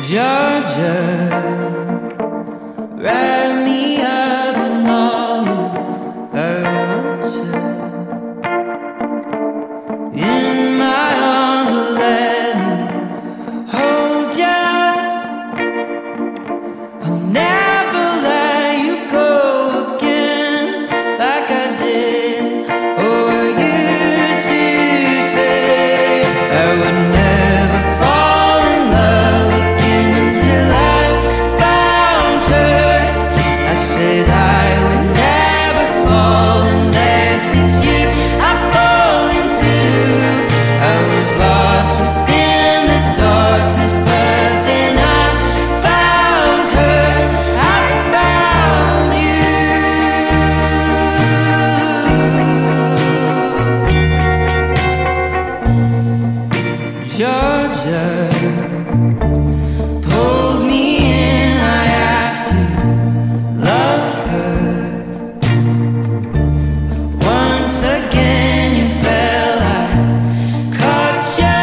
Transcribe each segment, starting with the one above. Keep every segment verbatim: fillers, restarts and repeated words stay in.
Georgia, wrap me up in all you want to. In my arms, will let me hold ya. I'll never let you go again like I did or used to say. I would never fall in love again until I found her. I said I would never fall unless it's you I fall into. I was lost within the darkness, but then I found her. I found you. Georgia pulled me in, I asked to love her. Once again you fell, I caught ya.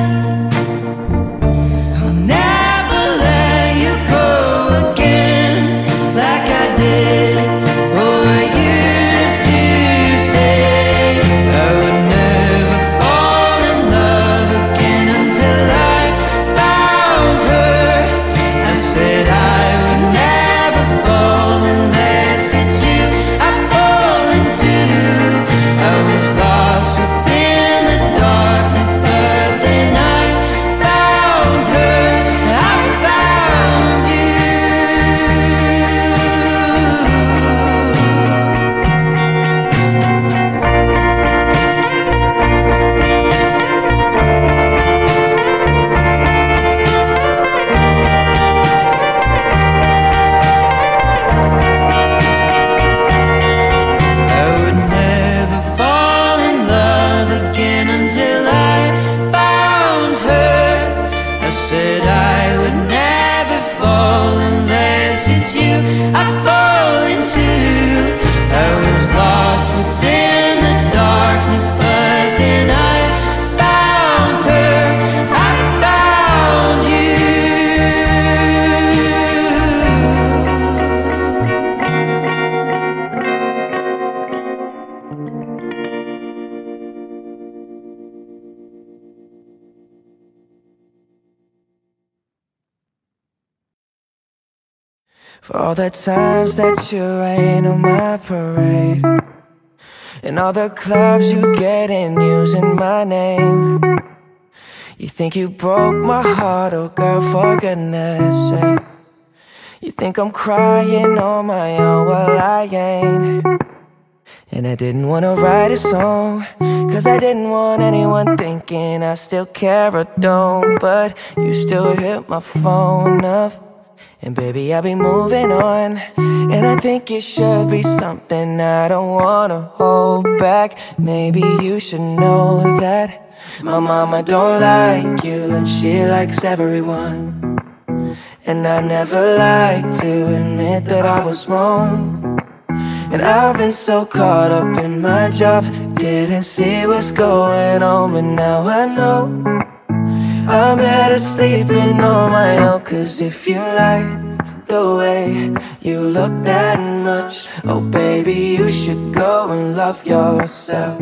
I'll never let you go again like I did or used to say. I would never fall in love again until I found her. I said I would never fall unless it's you I fall into. I was lost within the darkness, but then I found her. I found you. I would never fall in love again until I found her. I said I would never fall unless it's you I fall into. I was lost within the darkness, but then I found her. I found you. For all the times that you rain on my parade, and all the clubs you get in using my name. You think you broke my heart, oh girl, for goodness sake. You think I'm crying on my own, well I ain't. And I didn't wanna write a song, cause I didn't want anyone thinking I still care or don't. But you still hit my phone up, and baby, I'll be moving on. And I think it should be something I don't wanna hold back. Maybe you should know that my mama don't like you, and she likes everyone. And I never like to admit that I was wrong. And I've been so caught up in my job, didn't see what's going on, but now I know I'm better sleeping on my own. Cause if you like the way you look that much, oh baby, you should go and love yourself.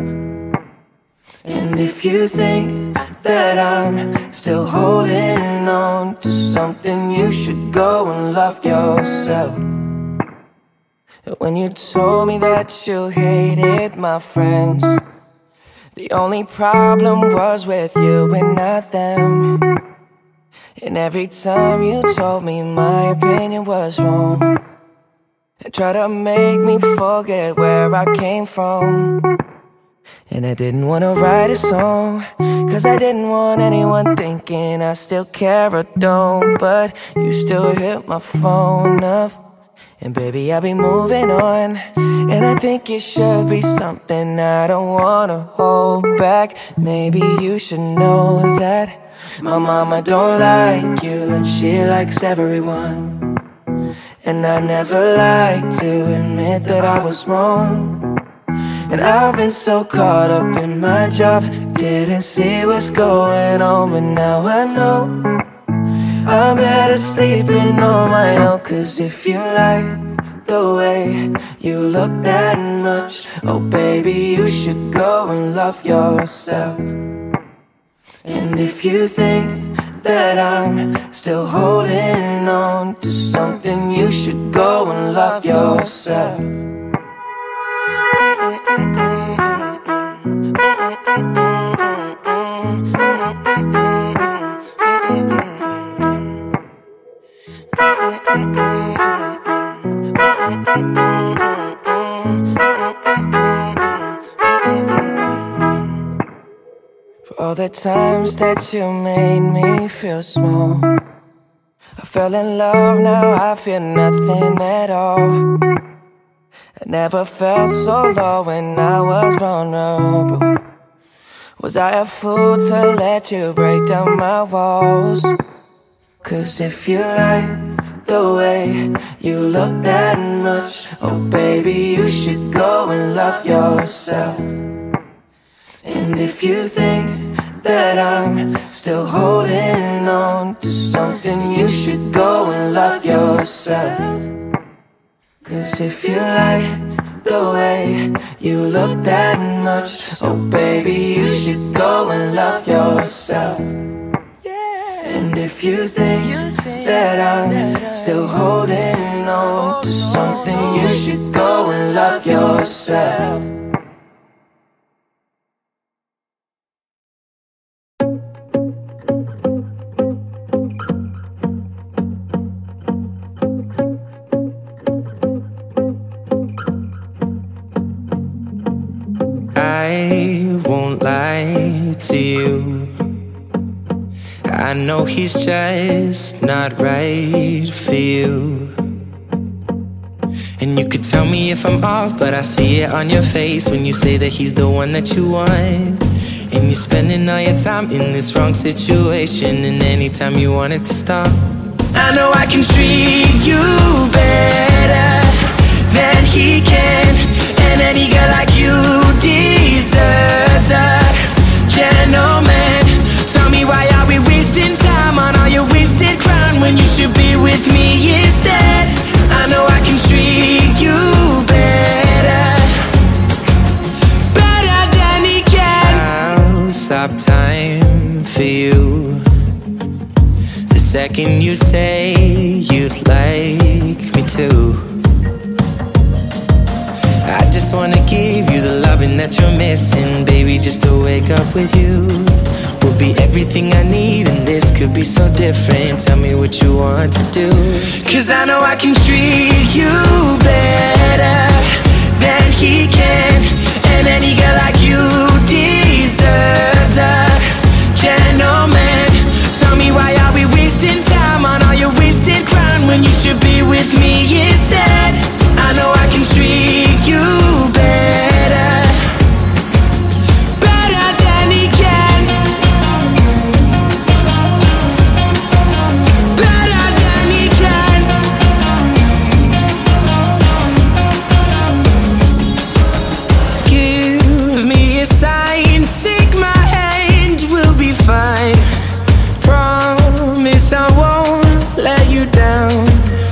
And if you think that I'm still holding on to something, you should go and love yourself. When you told me that you hated my friends, the only problem was with you and not them. And every time you told me my opinion was wrong, and tried to make me forget where I came from. And I didn't wanna write a song, cause I didn't want anyone thinking I still care or don't. But you still hit my phone up, and baby, I'll be moving on. And I think it should be something I don't wanna hold back. Maybe you should know that my mama don't like you, and she likes everyone. And I never like to admit that I was wrong. And I've been so caught up in my job, didn't see what's going on, but now I know I'm better sleeping on my own. Cause if you like the way you look that much, oh baby, you should go and love yourself. And if you think that I'm still holding on to something, you should go and love yourself. For all the times that you made me feel small, I fell in love, now I feel nothing at all. I never felt so low when I was vulnerable. Was I a fool to let you break down my walls? Cause if you like the way you look that much, oh baby, you should go and love yourself. And if you think that I'm still holding on to something, you should go and love yourself. Cause if you like the way you look that much, oh baby, you should go and love yourself. And if you think that I'm still holding on to something, you should go and love yourself. I won't lie to you, I know he's just not right for you. And you could tell me if I'm off, but I see it on your face when you say that he's the one that you want. And you're spending all your time in this wrong situation, and anytime you want it to stop, I know I can treat you better than he can. And any girl like you deserves a gentleman. Tell me, why are we wasting time on all your wasted crown when you should be with me instead? I know I can treat you better, better than he can. I'll stop time for you the second you say you'd like me to. I just wanna give you the loving that you're missing, baby. Just to wake up with you will be everything I need, and this could be so different. Tell me what you want to do, cause I know I can treat you better than he can. And any girl like you deserves a gentleman. Tell me, why are we wasting time on all your wasted crown when you should be with me instead? I know I can treat you better, better than he can, better than he can. Give me a sign, take my hand, we'll be fine. Promise I won't let you down.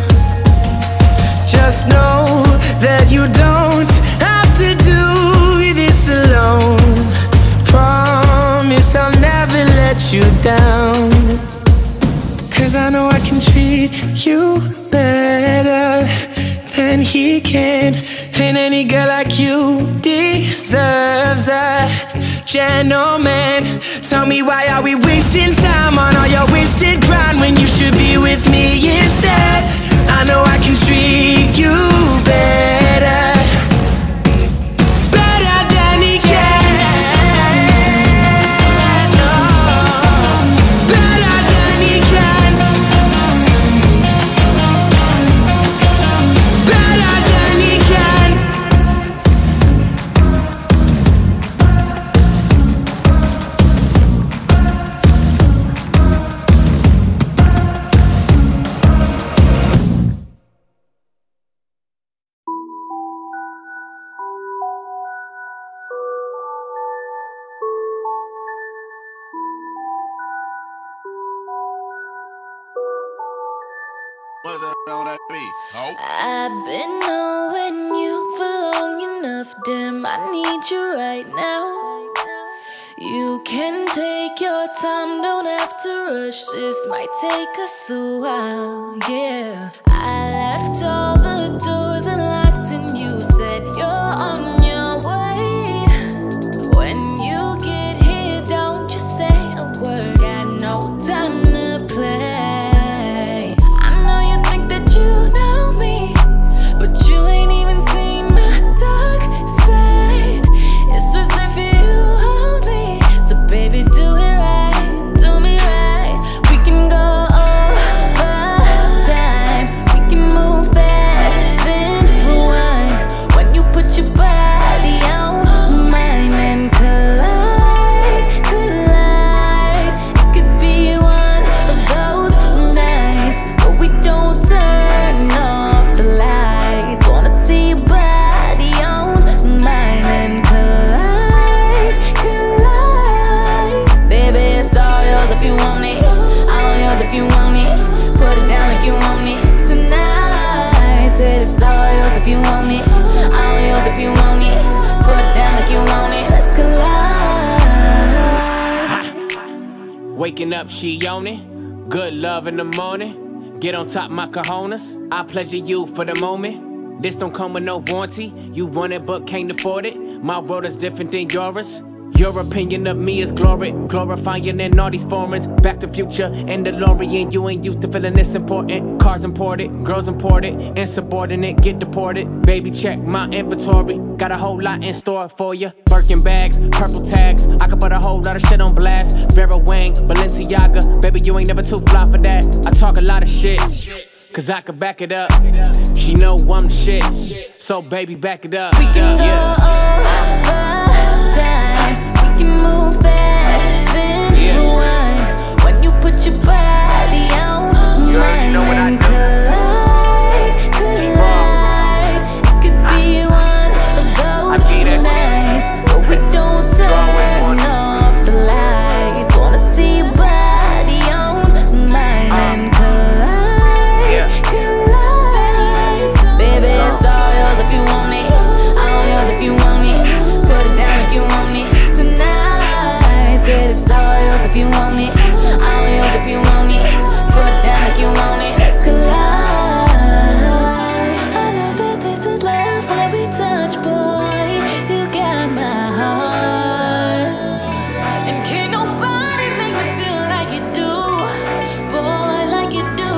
Just know that you don't have to do this alone. Promise I'll never let you down. Cause I know I can treat you better than he can. And any girl like you deserves a gentleman. Tell me, why are we wasting time on all your wasted grind when you should be with me instead? I know I can treat you better, better than he can. No, better than he can, better than he can. on that beat. Oh. I've been knowing you for long enough, damn, I need you right now. You can take your time, don't have to rush, this might take us a while, yeah. I left all the doors unlocked and you said you're on your way. When you get here, don't you say a word, got no time to play. I know you think that you know me, but you ain't even seen my dark side. It's reserved for you only, so baby do it right, do me right. We can go over time, we can move fast, then rewind. When you put your body on mine and collide, collide. It could be one of those nights where we don't turn off the lights. Wanna see your body on mine and collide, collide. Baby, it's all yours if you want it, all yours if you want it. Put it down like you want it tonight. Said it's all yours if you want it, all yours if you want it. Put it down like you want it, let's collide. Waking up, she on it. Good love in the morning. Get on top my cojones. I pleasure you for the moment. This don't come with no warranty. You want it but can't afford it. My world is different than yours. Your opinion of me is glory, glorifying in all these foreigns. Back to Future and DeLorean. You ain't used to feeling this important. Cars imported, girls imported, insubordinate, get deported. Baby, check my inventory. Got a whole lot in store for you. Birkin bags, purple tags. I could put a whole lot of shit on blast. Vera Wang, Balenciaga. Baby, you ain't never too fly for that. I talk a lot of shit, cause I could back it up. She know I'm the shit, so baby, back it up. We can go over time, we can move fast, then rewind. When you put your body on mine and collide, collide. It could be one of those nights where we don't turn off the lights. Wanna see your body on mine and collide, collide. Baby, it's all yours if you want it, all yours if you want it. Put it down like you want it tonight. Said it's all yours if you want it, all yours if you want it. Put it down like you want it, let's collide. I know that this is love when we touch, boy. You got my heart, and can't nobody make me feel like you do, boy, like you do.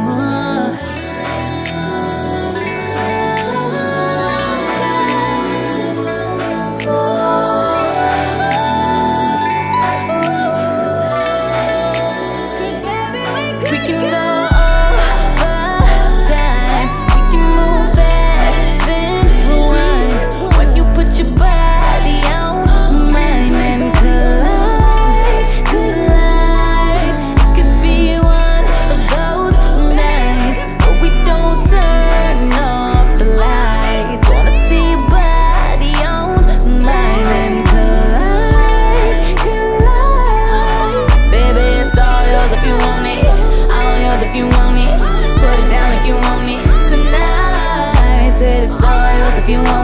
We can go over time, we can move fast, then rewind. When you put your body on mine and collide, collide. It could be one of those nights where we don't turn off the lights. Wanna see your body on mine and collide, collide. Baby, it's all yours if you want it, all yours if you want it. Put it down like you want it tonight. Said it's all yours if you want it.